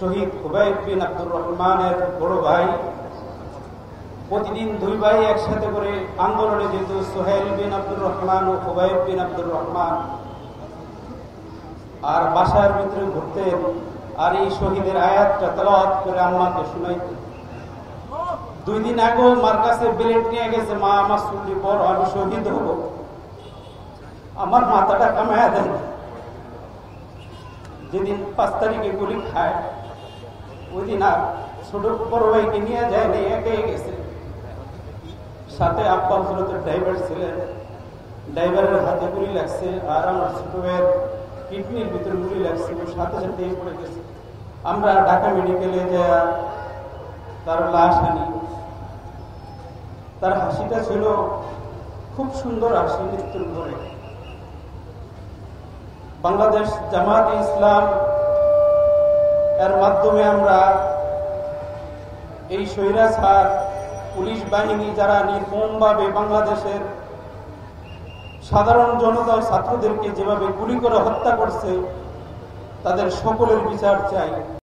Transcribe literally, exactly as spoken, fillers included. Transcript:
শহীদ খুবাইব বিন আব্দুর রহমানের বড় ভাই, প্রতিদিন দুই ভাই একসাথে করে আন্দোলনে যেত। সোহেল বিন আব্দুর রহমান ও খুবাইব বিন আব্দুর রহমান আর বাসার ভিতরে ঘুরতেন আর এই শহীদের আয়াতটা তেলাওয়াত করে আম্মাকে শুনাইতেন। দুই দিন আগেও মার কাছে ব্লেড নিয়ে গেছে, মা আমার ছুটি পর আমি শহীদ হব, আমার মাথাটা কামায়া দেন। যেদিন পাঁচ তারিখে গুলি খায় ওই দিন আর ছোট বড় ভাইকে নিয়ে যায় না, একাই গেছে। সাথে আব্বা হজরতের ড্রাইভার ছিলেন, ড্রাইভারের হাতে গুলি লাগছে আর আমার ছোট ভাইয়ের কিডনির ভিতরে গুলি লাগছে, সাথে সাথে পড়ে গেছে। আমরা ঢাকা মেডিকেলে যা তার লাশ আনি। তার হাসিটা ছিল খুব সুন্দর হাসি, মৃত্যুর পরে। বাংলাদেশ জামাত ইসলাম এর মাধ্যমে আমরা এই স্বৈরাচার পুলিশ বাহিনী যারা নির্মমভাবে বাংলাদেশের সাধারণ জনতা ও ছাত্রদেরকে যেভাবে গুলি করে হত্যা করছে, তাদের সকলের বিচার চাই।